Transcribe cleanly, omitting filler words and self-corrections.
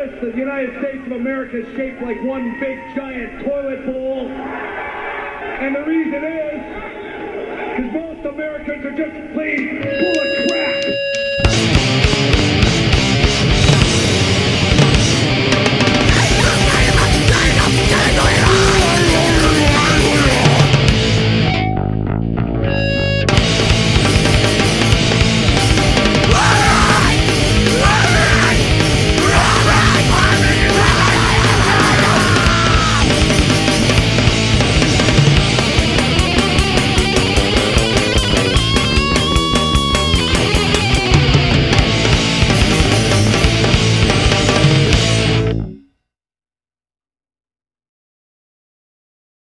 notice the United States of America is shaped like one big giant toilet bowl? And the reason is because most Americans are just plain full of crap.